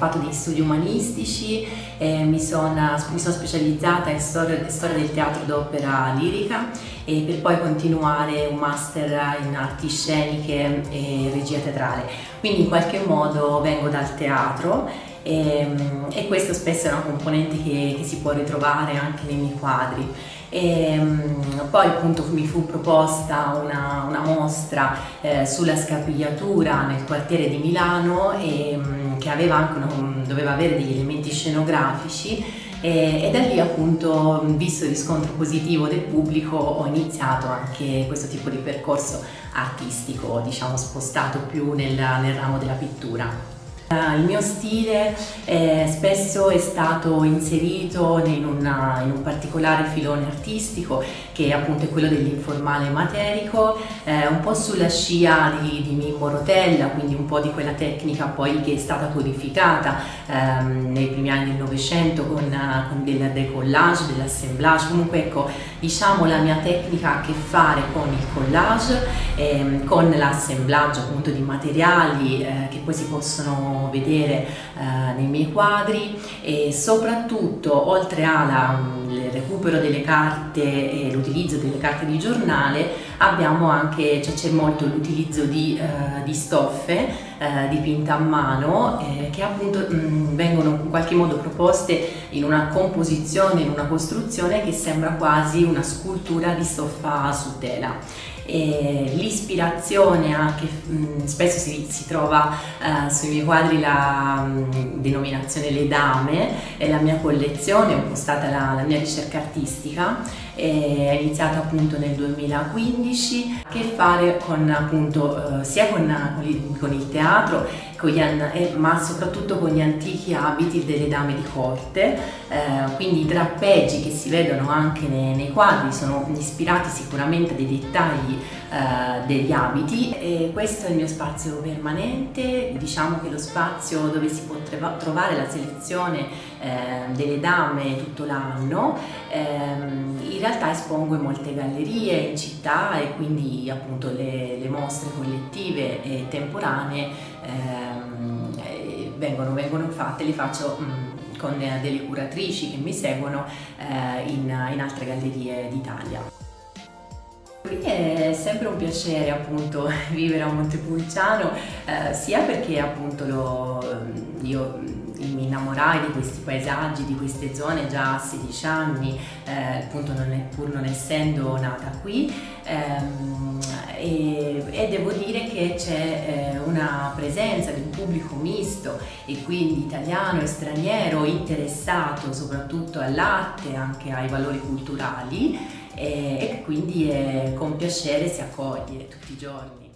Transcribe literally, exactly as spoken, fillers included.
fatto degli studi umanistici, eh, mi, sono, mi sono specializzata in storia, storia del teatro d'opera lirica e per poi continuare un master in arti sceniche e regia teatrale. Quindi in qualche modo vengo dal teatro e, e questo spesso è una componente che, che si può ritrovare anche nei miei quadri. E poi appunto mi fu proposta una, una mostra eh, sulla scapigliatura nel quartiere di Milano e, che aveva anche una, doveva avere degli elementi scenografici e, e da lì appunto, visto il riscontro positivo del pubblico, ho iniziato anche questo tipo di percorso artistico, diciamo spostato più nel, nel ramo della pittura. Il mio stile eh, spesso è stato inserito in, una, in un particolare filone artistico che appunto è quello dell'informale materico, eh, un po' sulla scia di, di Mimmo Rotella, quindi un po' di quella tecnica poi che è stata codificata ehm, nei primi anni del Novecento con, con del decollage, dell'assemblage. Comunque ecco, diciamo la mia tecnica ha a che fare con il collage, ehm, con l'assemblage appunto di materiali eh, che poi si possono vedere eh, nei miei quadri e soprattutto oltre al recupero delle carte e l'utilizzo delle carte di giornale abbiamo anche, cioè c'è molto l'utilizzo di, eh, di stoffe eh, dipinte a mano eh, che appunto mh, vengono in qualche modo proposte in una composizione, in una costruzione che sembra quasi una scultura di stoffa su tela. L'ispirazione anche mh, spesso si, si trova uh, sui miei quadri la mh, denominazione Le Dame, è la mia collezione, è un po' stata la, la mia ricerca artistica, è iniziata appunto nel duemilaquindici, a che fare con appunto uh, sia con, con, il, con il teatro con gli, eh, ma soprattutto con gli antichi abiti delle dame di corte, eh, quindi i drappeggi che si vedono anche nei, nei quadri sono ispirati sicuramente dai dettagli eh, degli abiti e questo è il mio spazio permanente, diciamo che è lo spazio dove si può trovare la selezione eh, delle dame tutto l'anno. Eh, in realtà espongo in molte gallerie in città e quindi appunto le, le mostre collettive e temporanee Ehm, vengono, vengono fatte, le faccio mh, con delle curatrici che mi seguono eh, in, in altre gallerie d'Italia. Quindi è sempre un piacere appunto vivere a Montepulciano, eh, sia perché appunto lo, io mi innamorai di questi paesaggi, di queste zone già a sedici anni, eh, appunto non è, pur non essendo nata qui, ehm, e, e devo dire che c'è eh, una presenza di un pubblico misto e quindi italiano e straniero interessato soprattutto all'arte, anche ai valori culturali, e, e quindi eh, con piacere si accoglie tutti i giorni.